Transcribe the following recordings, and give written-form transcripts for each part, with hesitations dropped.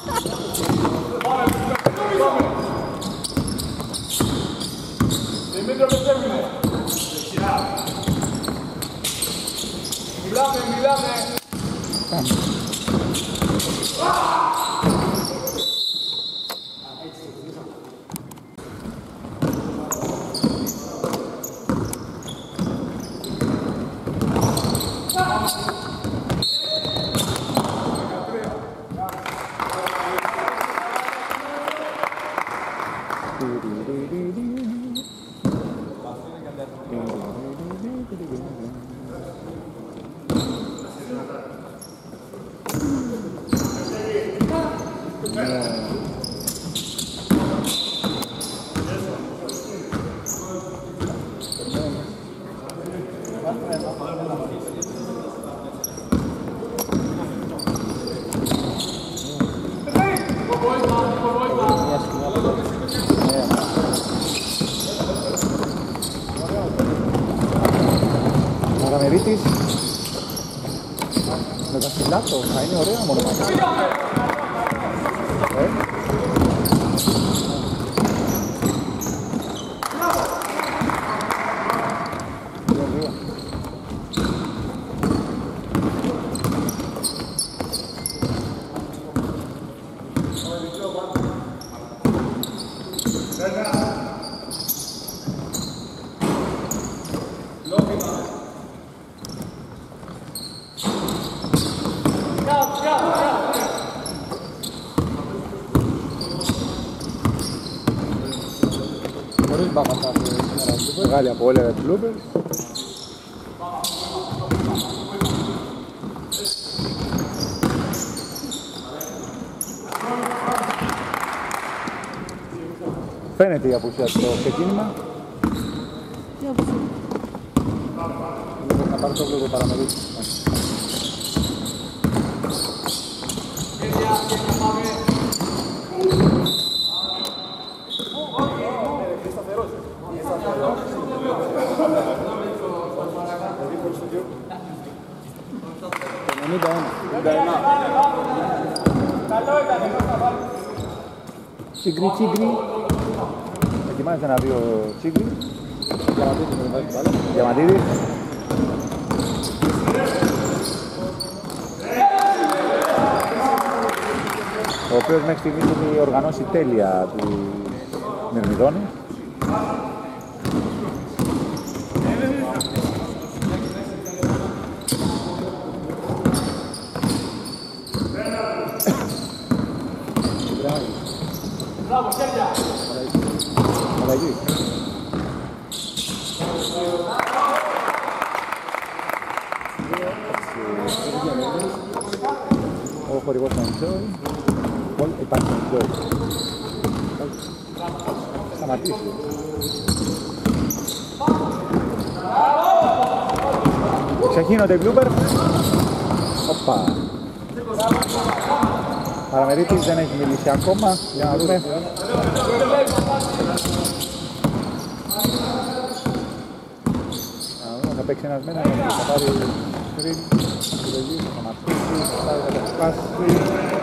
Καραμερίτης με τα Φιλάτο, θα είναι ωραία μονοματικά. Μεγάλη από όλα τα bloopers. Φαίνεται η απουσία στο ξεκίνημα. Τι απουσία? Να πάρει το βλέπω παραμερίτης. Τσίγκρι, τσίγκρι. Ετοιμάζεται να δει ο Τσίγκρι. Διαμαντίδης. Ο οποίος μέχρι στιγμής έχει οργανώσει τέλεια τη Μυρμηδόνη. Μπράβο, χέρια! Αλλαγή. Ο χορηγός του Enjoy. Υπάρχει Enjoy. Σταματήσει. Ξεκίνονται οι blooper. Οπα. Παραμερίτης δεν έχει μιλήσει ακόμα. Για να δούμε. Θα παίξει ένας μένα, θα πάρει screen, επιλογή, θα σταματήσει, θα κατασκάσει.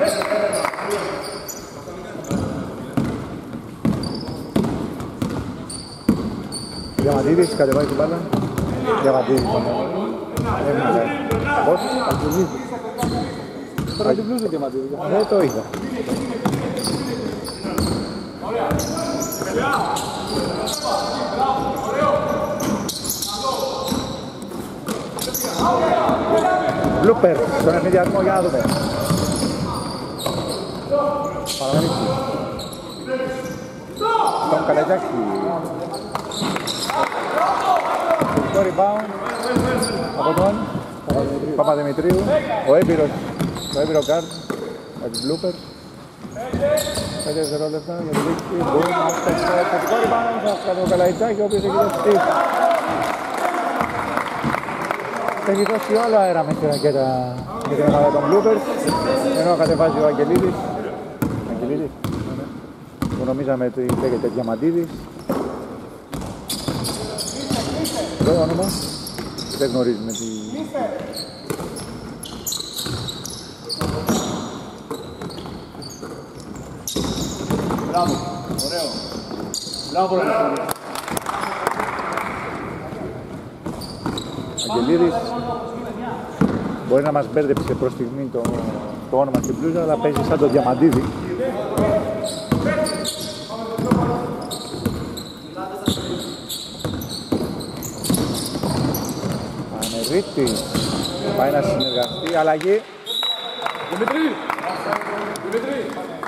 Διαμαντίδης, κατεβάζει την μπάλα. Διαμαντίδης. Έμεινε. Πώς, Αγγελίδης. Τώρα την πλούζω Διαμαντίδης. Δεν το είδα. Blooper στον ευνηδιασμό, για να δούμε. Παραμερίτης. Τον Καλατζάκη. Το rebound από τον Παπαδημητρίου. Ο έμπειρος guard με την blooper. 5 δευτερόλεπτα για το δίκτυο. Το rebound από τον Καλατζάκη, ο οποίος έχει δώσει. Έχει δώσει όλο αέρα με την ρακέτα για την ομάδα των bloopers, ενώ κατεβάζει ο Αγγελίδης, που νομίζαμε ότι λέγεται Διαμαντίδης. Το όνομα, δεν γνωρίζουμε τι... Μπράβο, ωραίο. Μπράβο, Ρανασόλη. Αγγελίδης μπορεί να μας μπέρδεψε προς στιγμή το όνομα στην πλούζα, αλλά παίζει σαν το Διαμαντίδη. Πανερίτης πάει να συνεργαστεί, αλλαγή. Δημητρή! Δημητρή!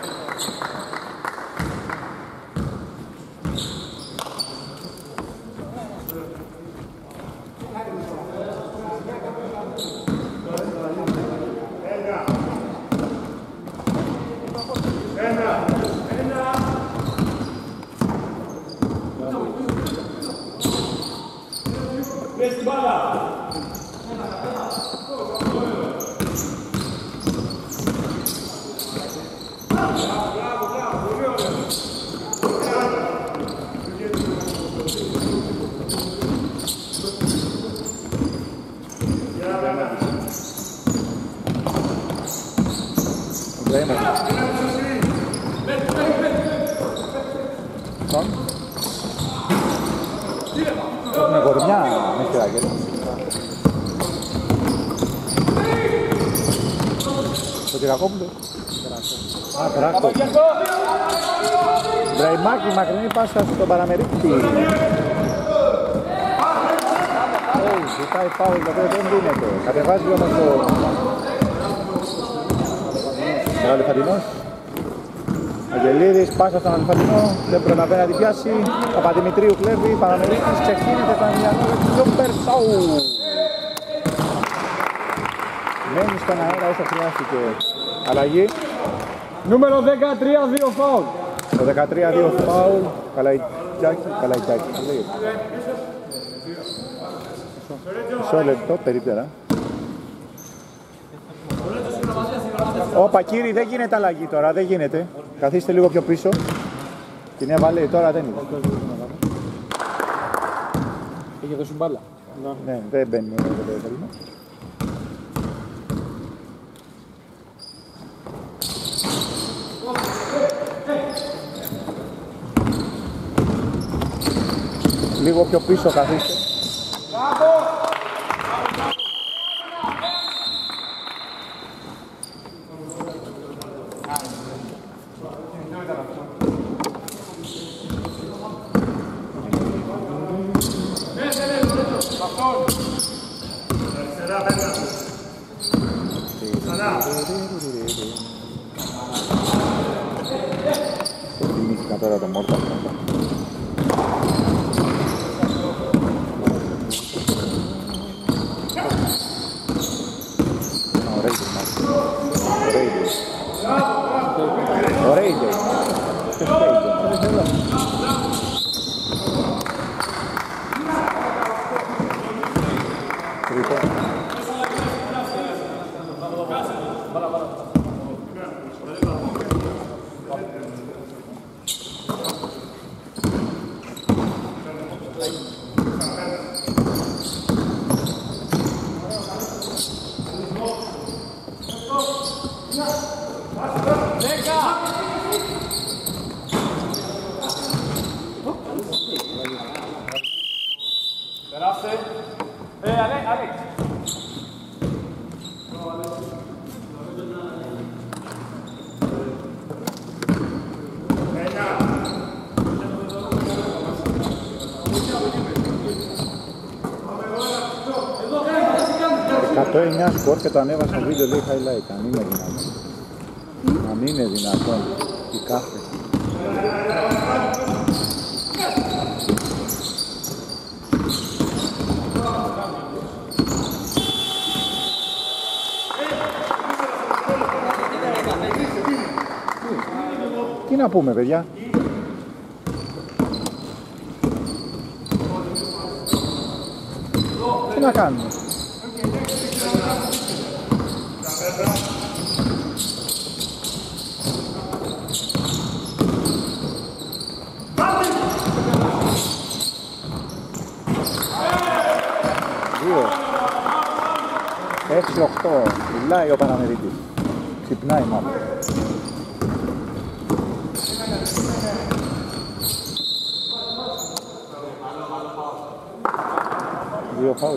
Έχουμε κορμιά με χειράκια. Το Τυρακόπουλο. Α, Τράκο. Μπραϊμάκη, μακρινή πάσα στον Παραμερίτη. Ζητάει φάουλ, το οποίο δεν δίνεται. Κατεβάζει όμως το Αλεφαντινός. Αγγελίδης, πάσα στον Αλεφαντινό, δεν προλαβαίνει να την πιάσει. Παπαδημητρίου κλέβει, Παραμερίτης, ξεχύνεται τα Μιανό, Σούπερ Σαου. Μένει στον αέρα όσο χρειάστηκε. Αλλαγή. Νούμερο 13, 2 φάουλ. Το 13, 2 φάουλ. Καλαϊτζάκη. Μισό λεπτό, περίπτερα. Όπα κύριοι, δεν γίνεται αλλαγή τώρα, δεν γίνεται. Καθίστε λίγο πιο πίσω. Την έβαλε, τώρα δεν είναι. Είχε δώσει μπάλα. Ναι, δεν μπαίνει. Λίγο πιο πίσω καθίστε. Θυμήθηκα τώρα το Mortal Kombat. Ωραία ιδέα. Το 9 σκορ και το ανέβασα βίντεο, λέει highlight. Αν είναι δυνατόν. Αν είναι δυνατόν. Η κάθε. Τι να πούμε, παιδιά. Τι να κάνουμε. Δύο. 6-8. Μιλάει ο Παναμερίτης. Ξυπνάει μάλλον. 2 φάουλ.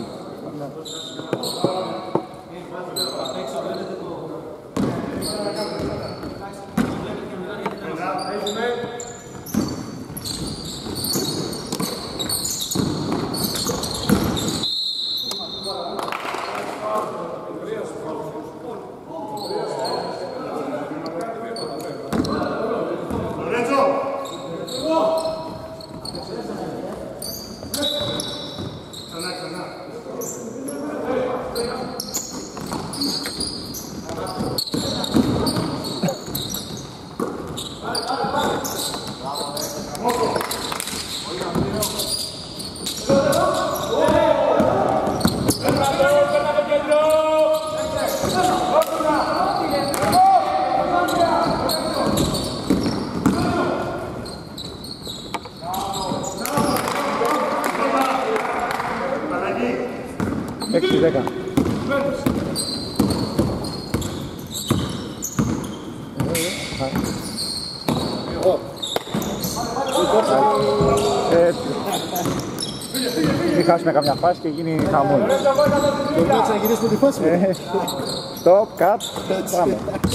Μην χάσουμε καμιά φάση και γίνει χαμούλη. Πρέπει να ξαναγυρίσουμε τη φάση. Stop, cut, πάμε.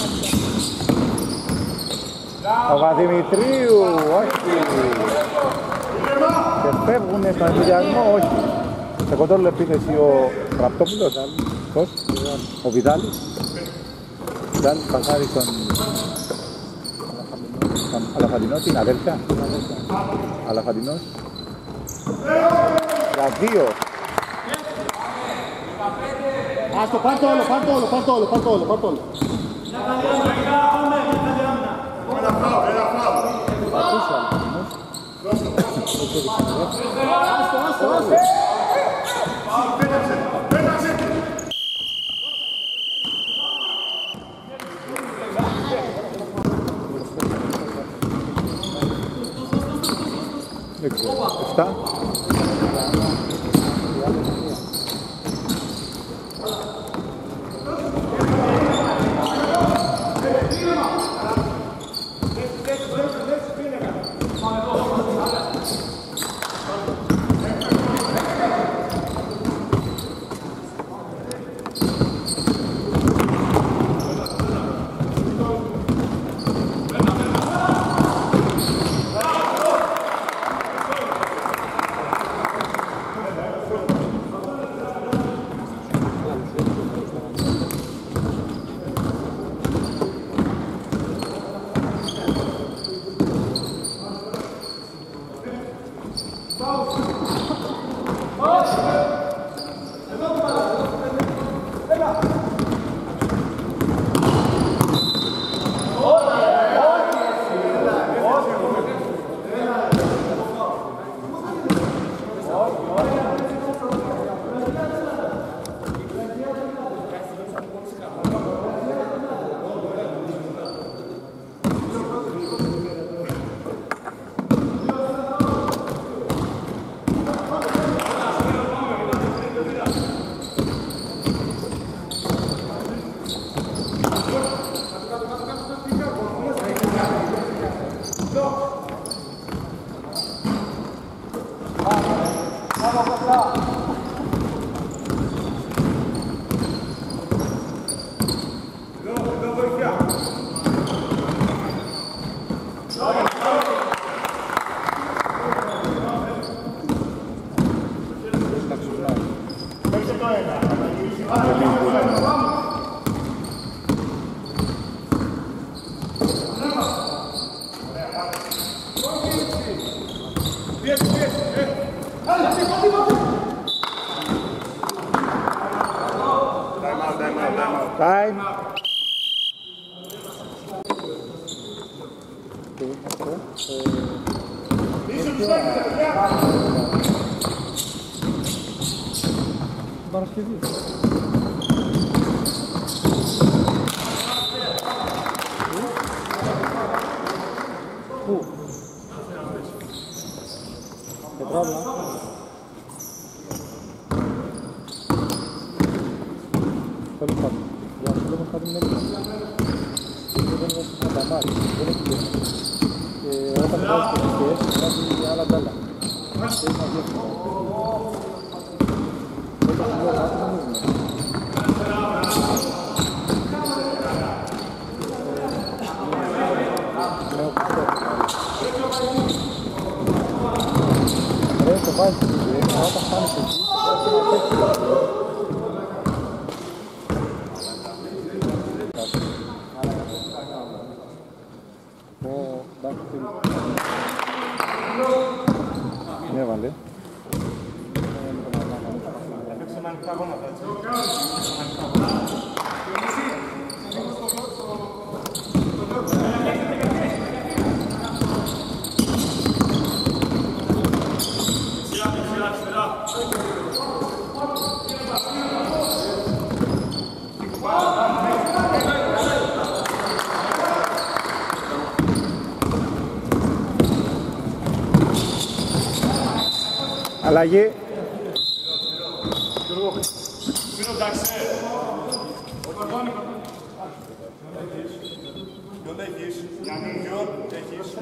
Παπαδημητρίου, όχι. Και φεύγουνε στον ενθουσιασμό, όχι. Σε κοντόλο επίθεση ο Ραπτόπουλος. Πώς, ο Βιδάλης. Βιδάλης πασάρει στον Αλαφαντινό, την αδέλφια. Αλαφαντινός. Για 2. Άστο, πάρ' το όλο, πάρ' το όλο, πάρ' το όλο, πάρ' το όλο, πάρ' το όλο. Άστο. Δεν ξέρω, 7. Time. Παρασκευή. Πού? Πετράβα. Πολύ πάνω. Για να βλέπω κάτι με έλεγχο. Δεν είναι όσο τα μάτια. Δεν έχει γεύση. Και όταν βάζεις τις πιέσεις, βάζει άλλα μπέλα. Δεν είναι αδιέφυγα. Ρε, το βάζεις στη ζωή, όταν φτάνεις εκεί, Ναι, βάλε. Αλλαγή. Ποιον έχεις, Γιάννη, ποιον έχεις.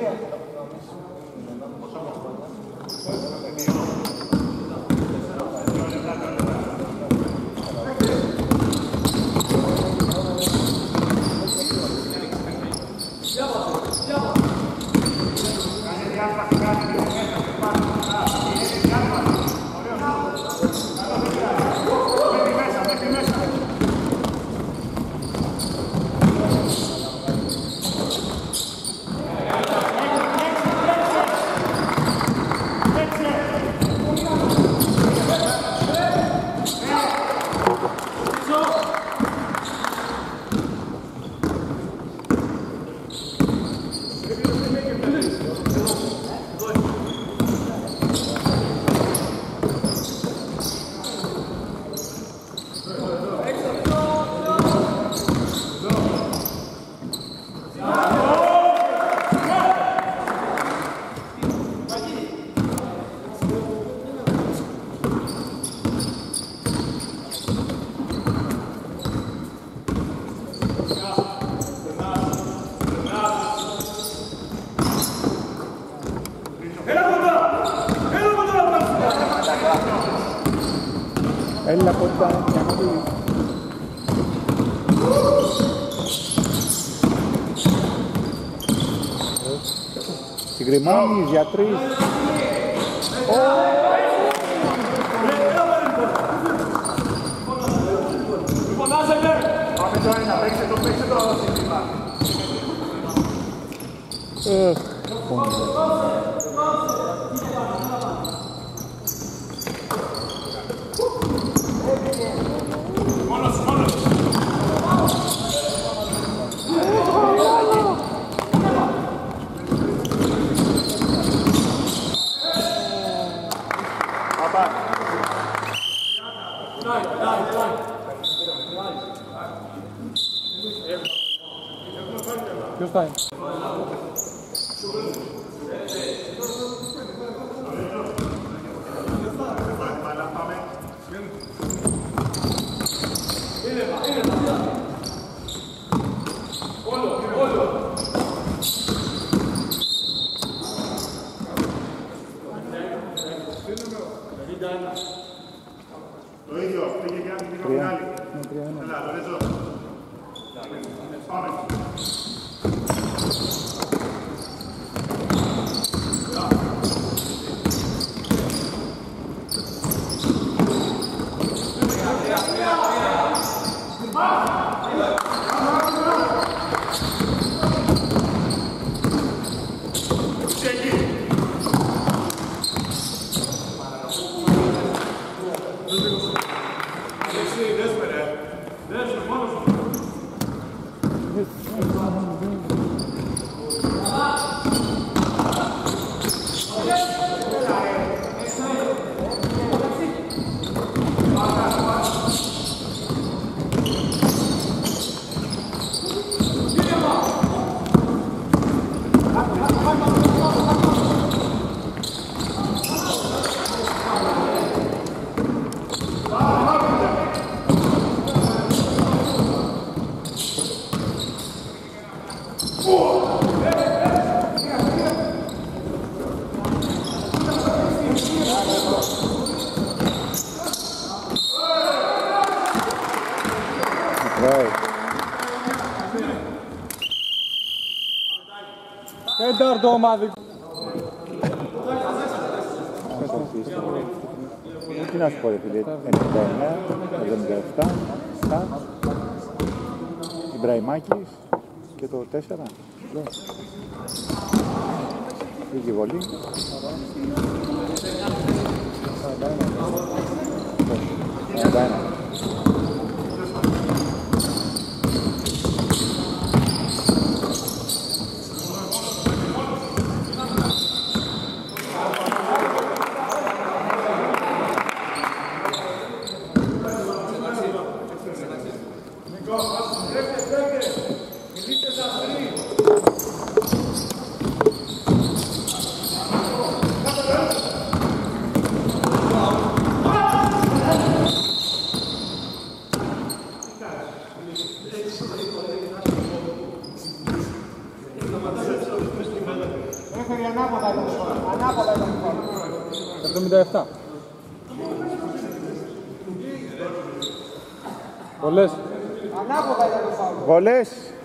Έλα κοντά, για να δει. Συγκριμάνεις για 3. Πάμε το ένα, παίξε το σύστημα. ποιος θα είναι. Το ίδιο, πήγε και αν πήγε την άλλη. Έλα, Λορέζο. Πάμε. Τέταρτο ομαδικό. Τι να σου πω, φίλε, 99, 77, Σταν, Ιμπραημάκης και το 4. Λίγη βολή. 41. Ανάποδα ήταν η φορά. 77. Βολές. Ανάποδα ήταν η φορά. Βολές.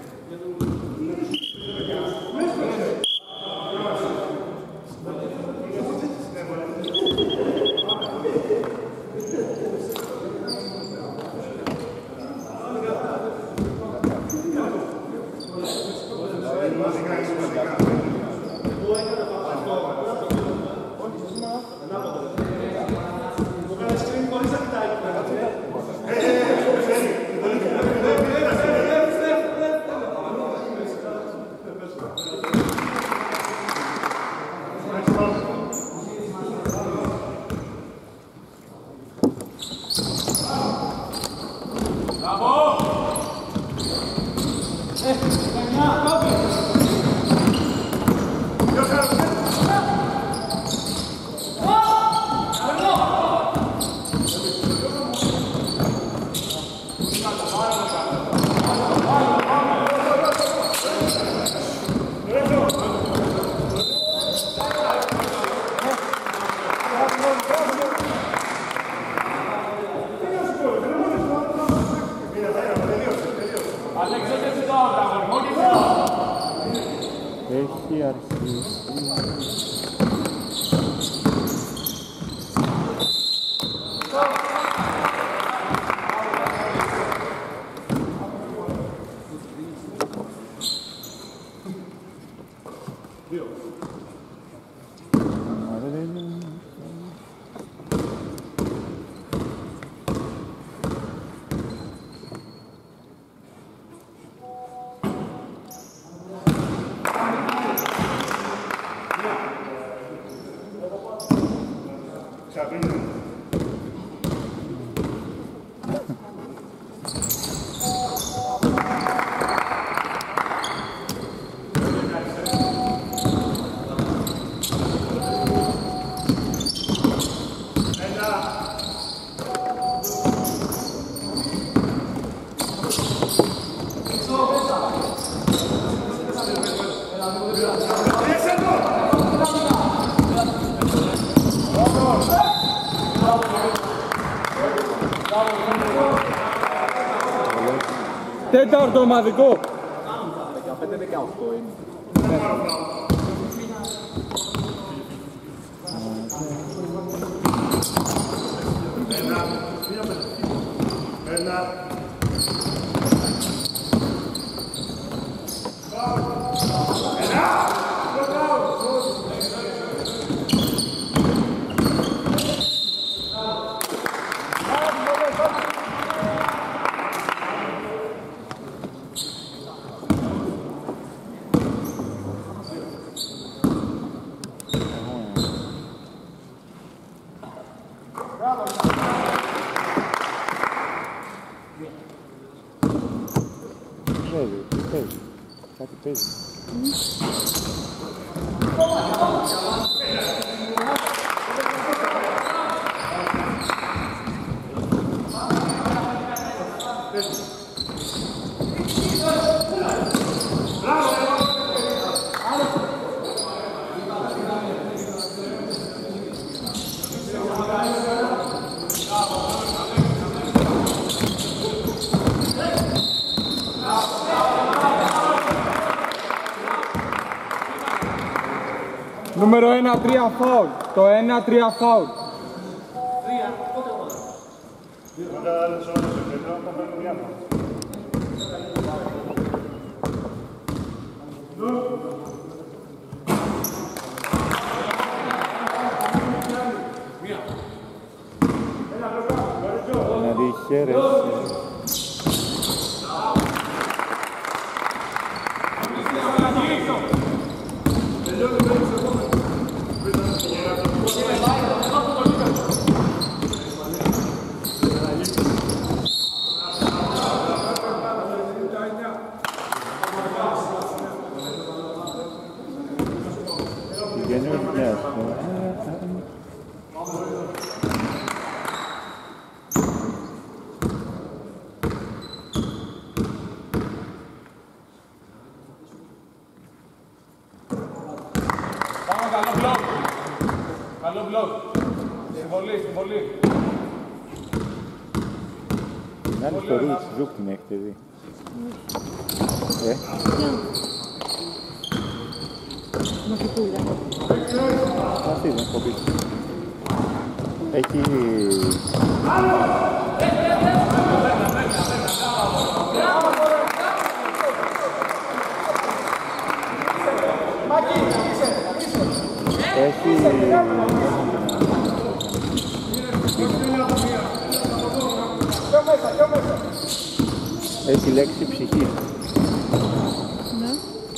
Έχει αρχίσει. Τέταρτο ομαδικό. 15-18 είναι. Κάτι παίζει. Νούμερο 1-3 φάουλ. Το 1-3 φάουλ. Να δει χέρες. Καλό μπλοκ. Συμβολή. Την άλλη στο Ρούιτς Ζουκ την έχετε δει. Αυτή δεν έχω πει. Έχει... Έχει λέξη ψυχή. Ναι.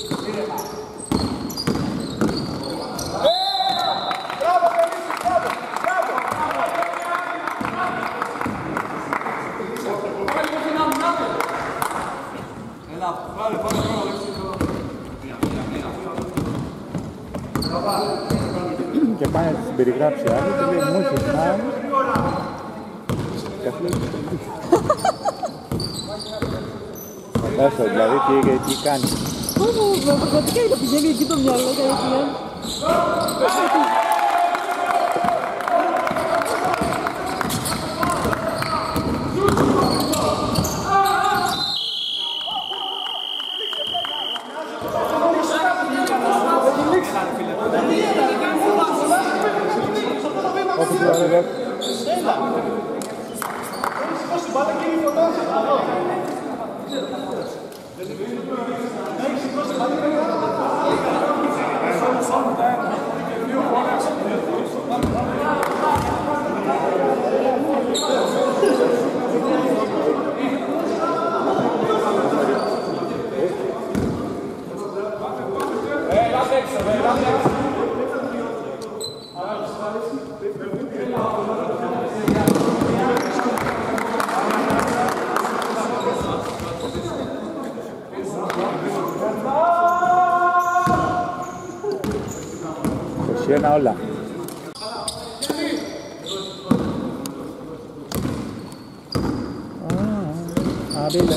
Και πάει να την περιγράψει άλλο και λέει μου είχες κάνει. Φαντάσου δηλαδή τι κάνει. Πραγματικά είναι πηγαίνει εκεί το μυαλό κατευθείαν. Ένα όλα. Βίλα.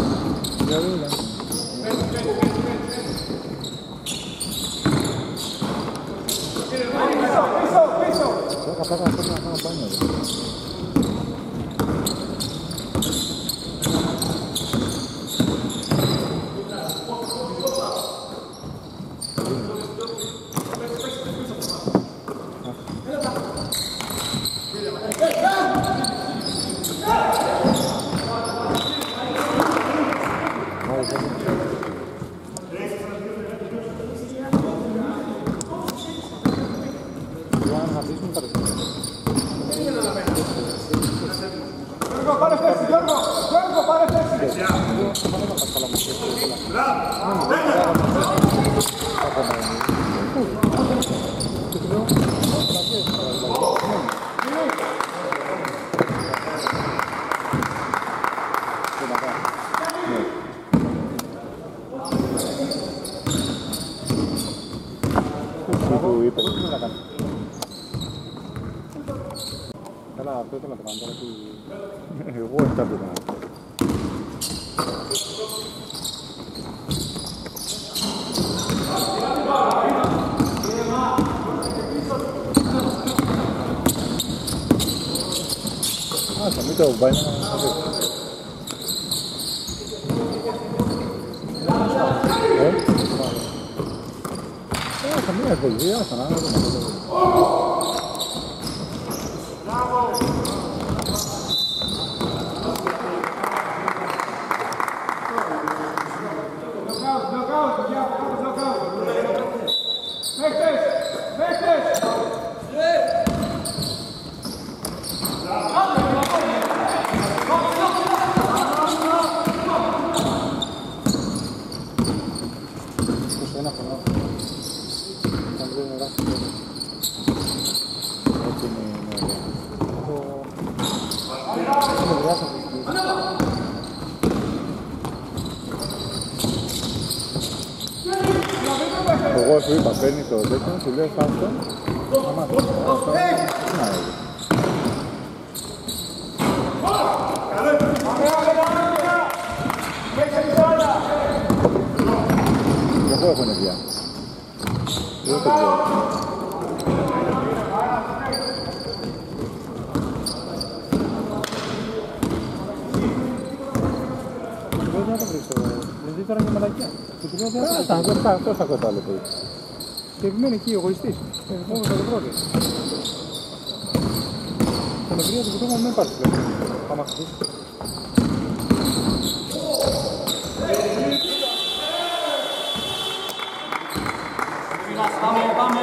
Καλά, αυτό ήθελα να το κάνω τώρα που... Εγώ αυτά που κάνω. Θα μην το πάει να το δει. Θα μία ευκολία, άστα να δούμε. Εγώ σου είπα, παίρνει το τέτοιο, σου λέω φάσκο, να μάθω. Εγώ έχω νευιά. Εγώ το ξέρω. Δεν θα βρεις το... Δεν τώρα και μαλακιά. Τόσα κοντά λεπτό. Και επιμένει εκεί ο εγωιστής. Μόνο το πρώτο. Στην ευρεία του κουτώμα δεν υπάρχει πλέον. Άμα χτίσει. Πάμε.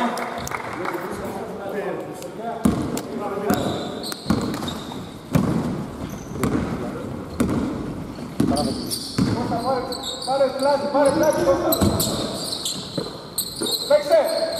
Πάρε πλάτη, παίξε!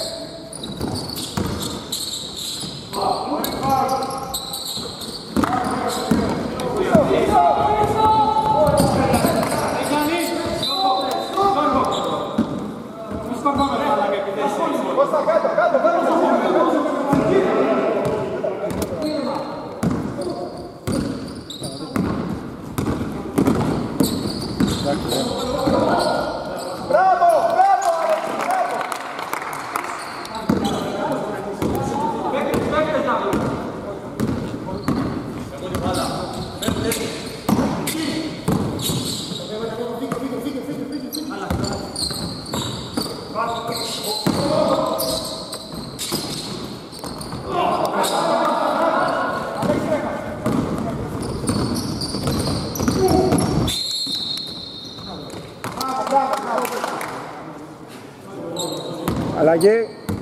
Αλλαγή.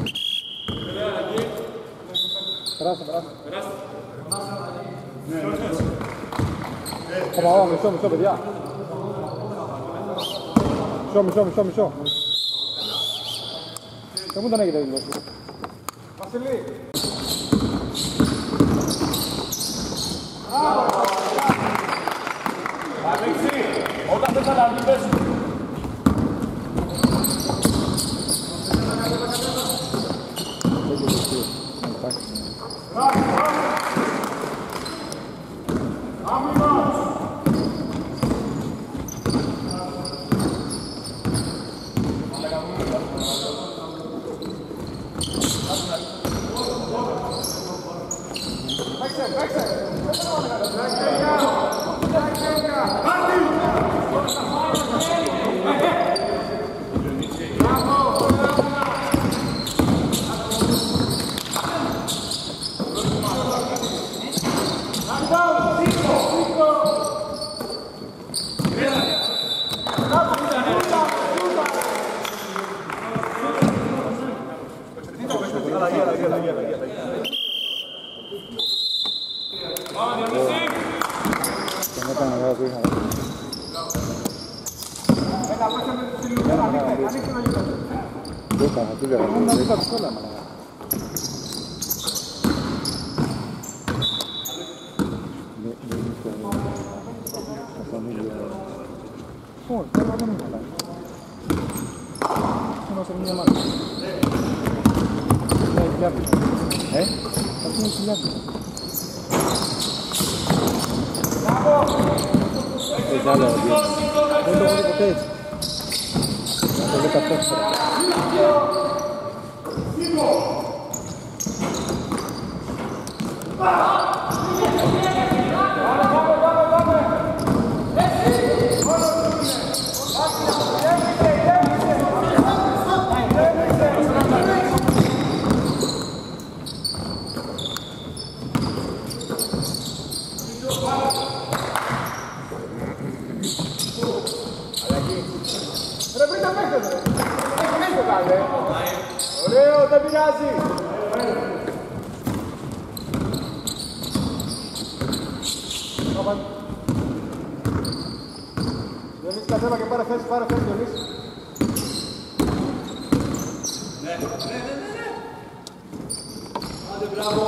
Περάστε. Πάμε, μισό, παιδιά. Μισό. Και μου δεν έχετε δηλώσει. Βασιλή. Αλέξη, όταν δεν θα τα πες. Ωραίο, δεν πειράζει. Διονύση, κατέβα και πάρε θέση, Διονύση. Ναι. Άντε, μπράβο.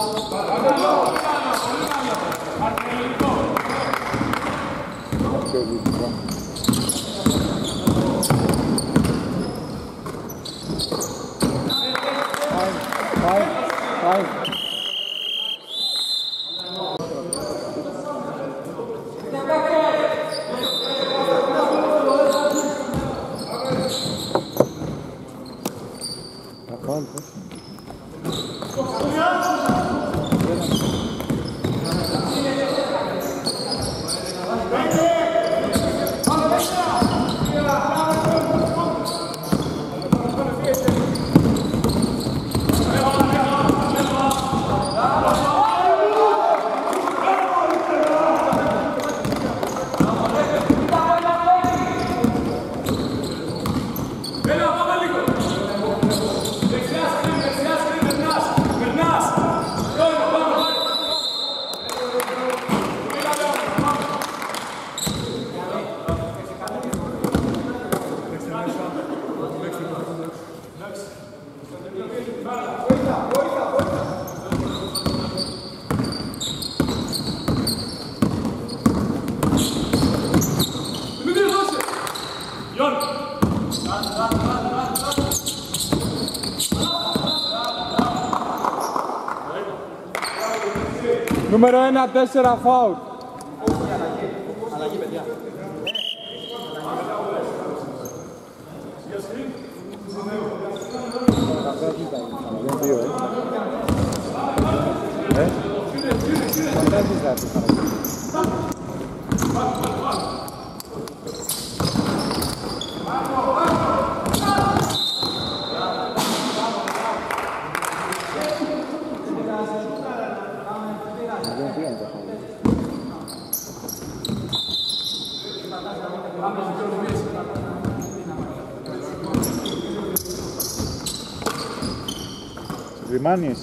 Νούμερο 1, 4 φάουλ. Αλλαγή, παιδιά. Ρημάνης.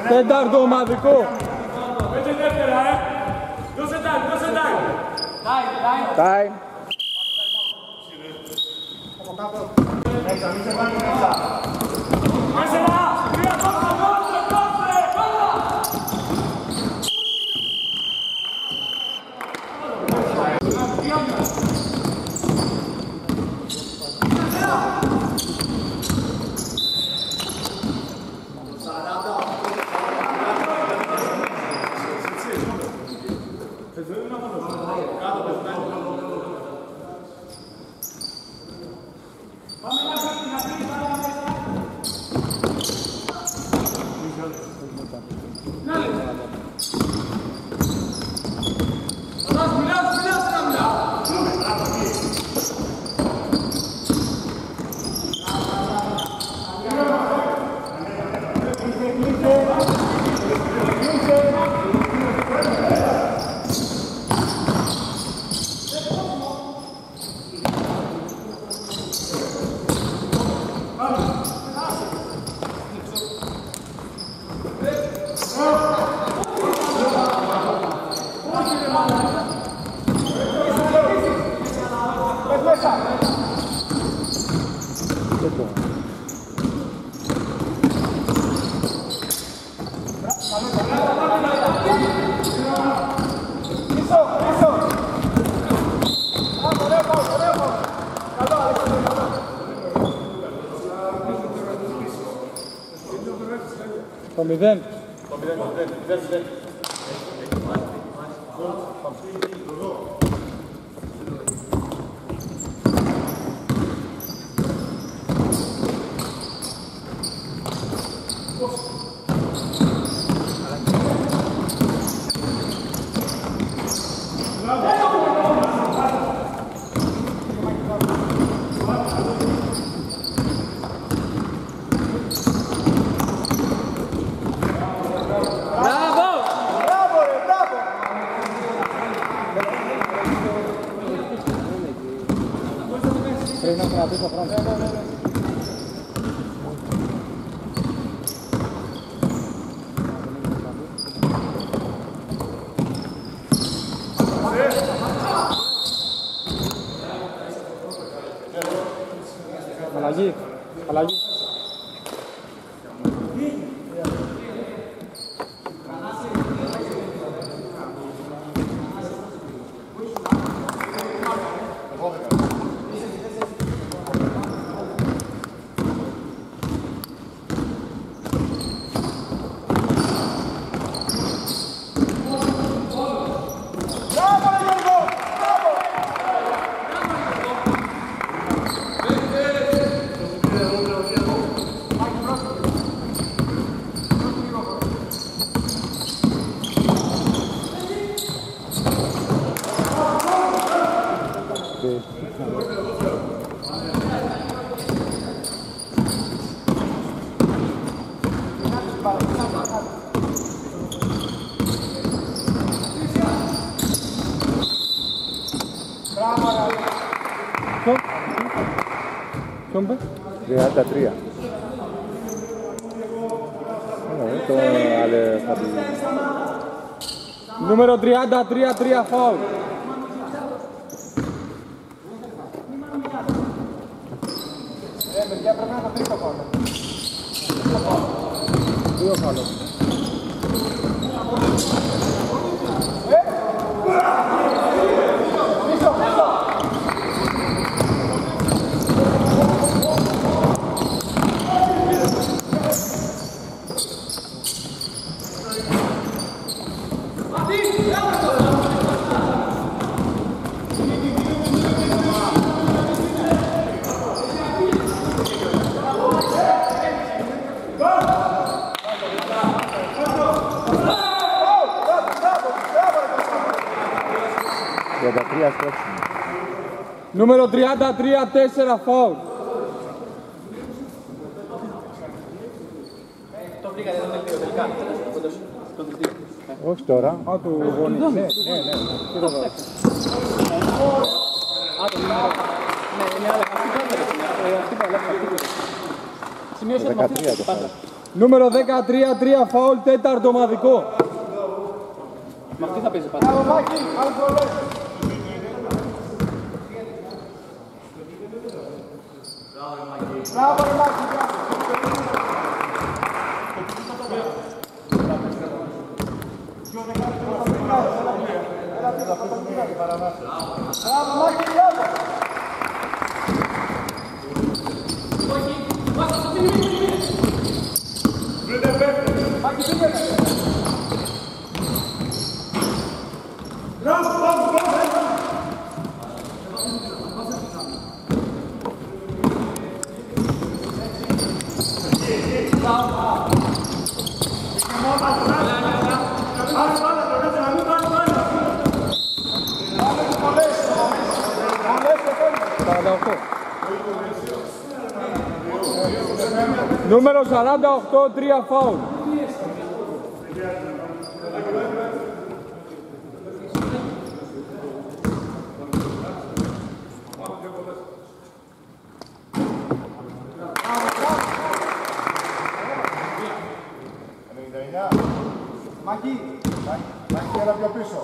Τέταρτο ομαδικό. Πέντε δεύτερα, Δώσε time. Time. Το 0. Πρέπει να κρατήσω χρόνο. Αλλαγή. Ποιον πες? 33. Το άλλο θα πει. Νούμερο 33, 3 φάουλ. Παιδιά, πρέπει να το τρίτο πάνω. Δύο φάουλ. Νούμερο 33, 4 φάουλ. Το βρήκα, δεν είναι τελικά. Όχι τώρα. Α, του γονεί. Ναι. Τι το δω. Α, το νούμερο. Ναι, είναι άλλο. Αυτή πάντα. Σημείωσε το 13 το πάντα. Νούμερο 13, 3 φάουλ, τέταρτο ομαδικό. Μα τι θα παίζει πάντα. Νούμερο 48, 3 φάουλ. Μάκη, έλα πιο πίσω.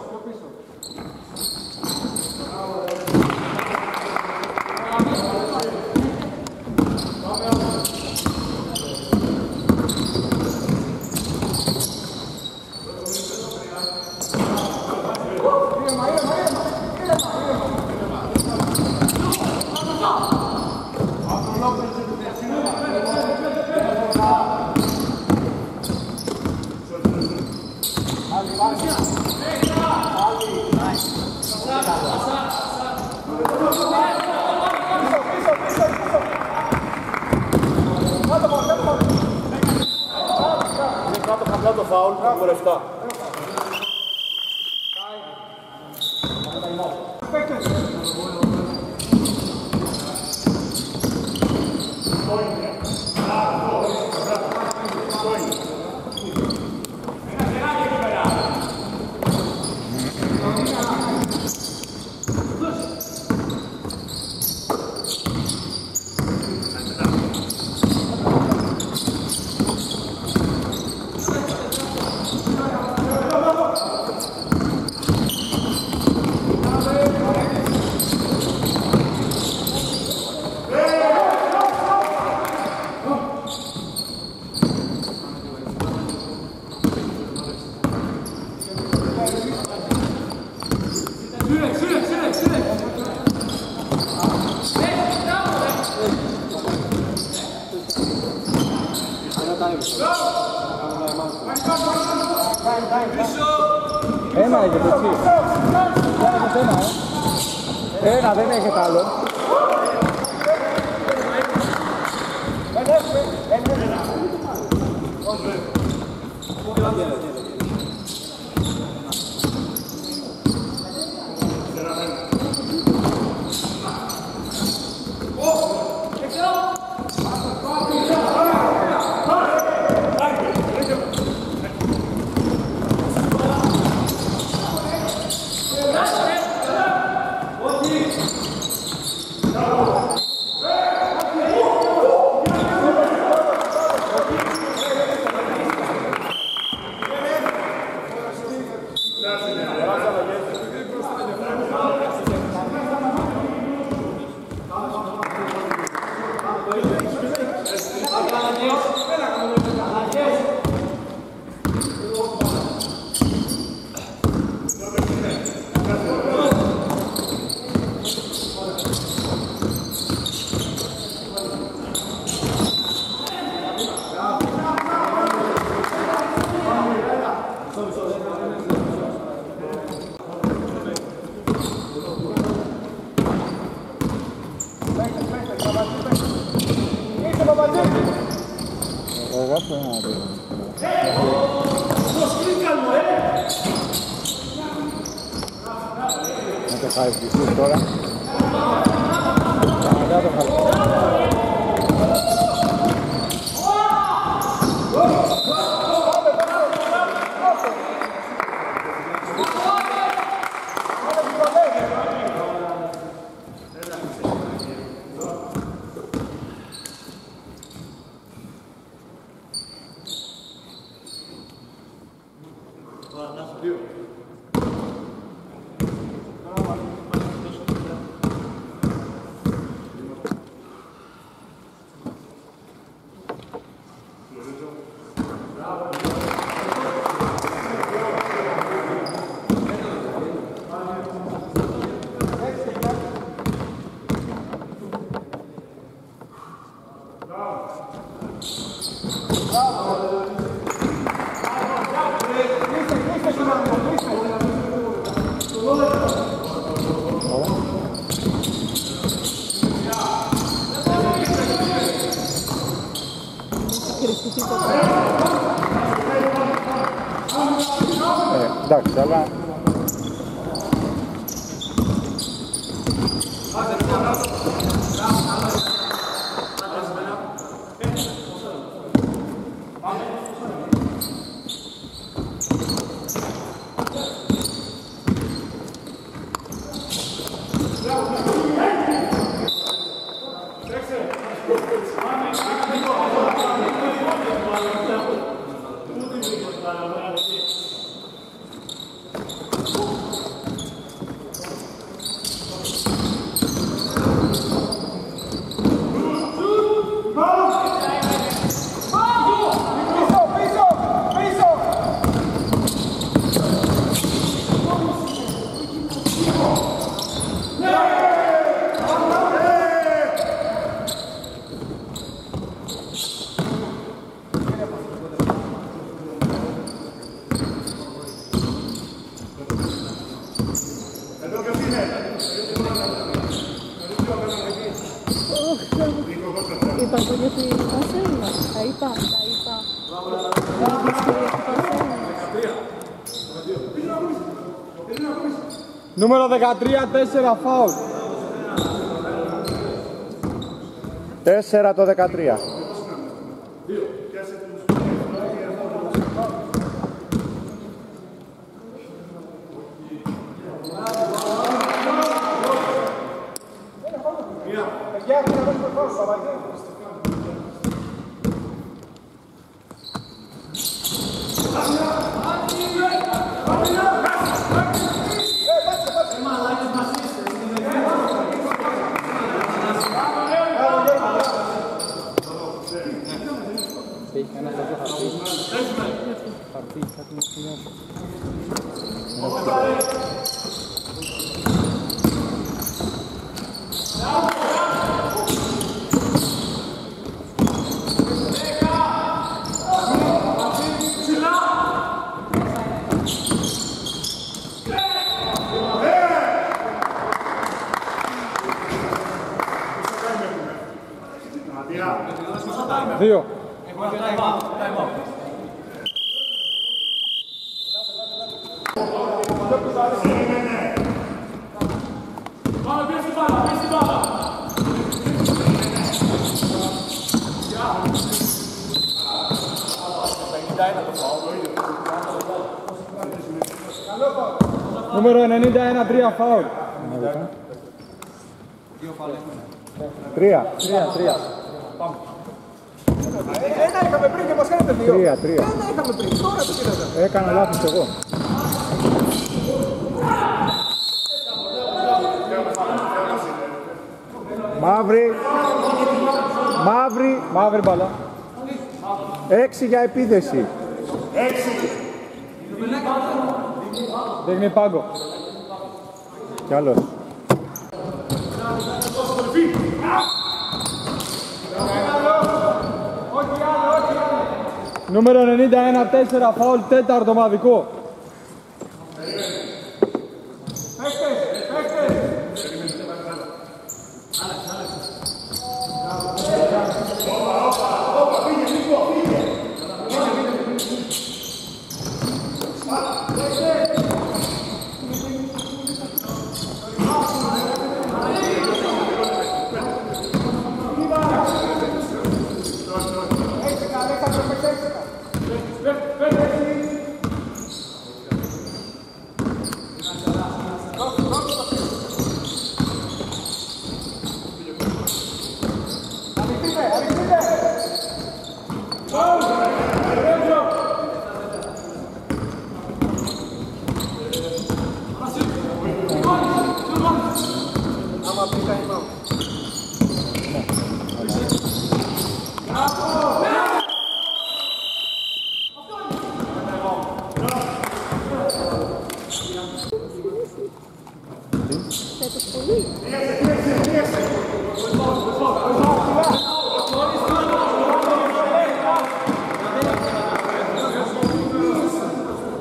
Το φάουλ, νούμερο 7. Ένα έχετε εσύ. Ένα, δεν έχετε άλλο. Να το χάρεις τώρα. Να το χάρεις. Εντάξει, αλλά... Είπα το για την Πασέλα. Τα είπα. Νούμερο 13, 4 φάουλ. 4 το 13. Δύο. Νούμερο 91, 3 φάουλ. 3. Ένα είχαμε πριν και μας κάνετε 2. 3. Ένα είχαμε πριν, τώρα το πήρατε. Έκανα λάθος εγώ. Μαύρη μπαλά. 6 για επίθεση. 6. Δείχνει πάγκο. Κι άλλος. Νούμερο 91, 4 φάουλ, τέταρτο ομαδικό.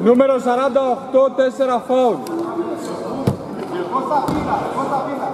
Νούμερο 48, 4 φάουλ. Κώστα πίνα, Κώστα πίνα.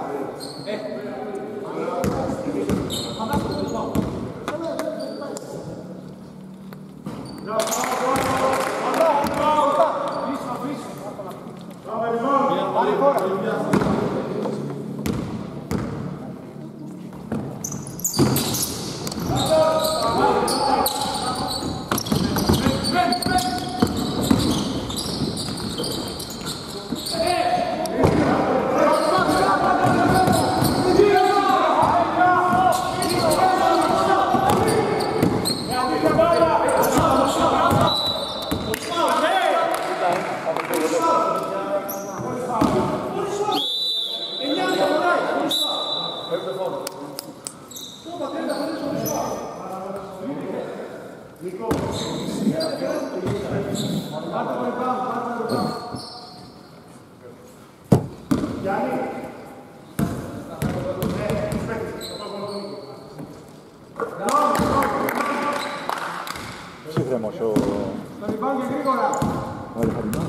Ψύχρεμος ο... Στο rebound και γρήγορα. Ο Αλεχαρινός.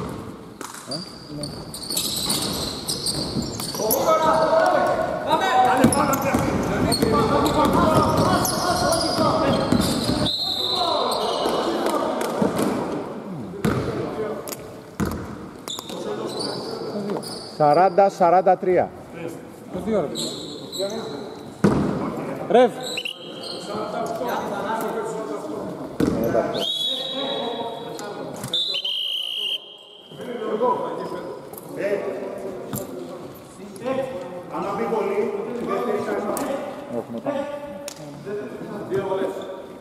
Σαράντα, 43. Το 2 ώρα. Ρεβ. Αν μπει πολύ, δεύτερη σάρμα. Έχουμε πάνω. 2 βολές.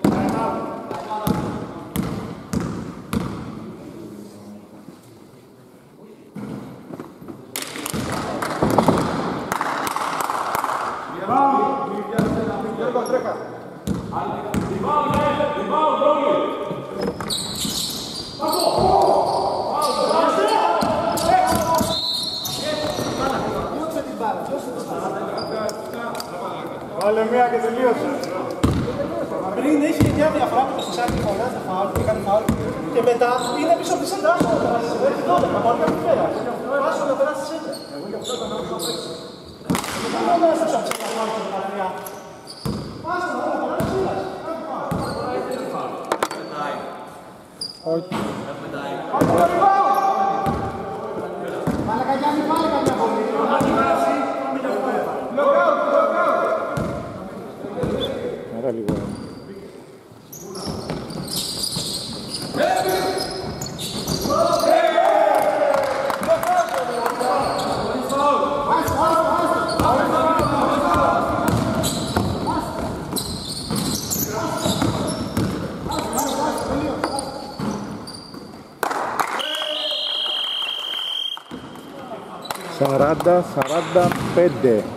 Βάλε μία και τελείωσε. Πριν είχε μια διαφορά που το Σισάκη φωνάζει φάουλ και κάνει φάουλ και μετά είναι πίσω από τη σέντα. Άσο να περάσει, μέχρι 12, από άλλη πέρα. Άσο να περάσει σέντα. Εγώ γι' αυτό τον άκουσα απ' έξω. Δεν μπορώ να έσαι από σέντα φάουλ και την παραλία. Άσο να περάσει σέντα. Όχι. Βάλε Καγιάννη, βάλε καμιά βολή. Άρα λίγο. Σαράντα, 45.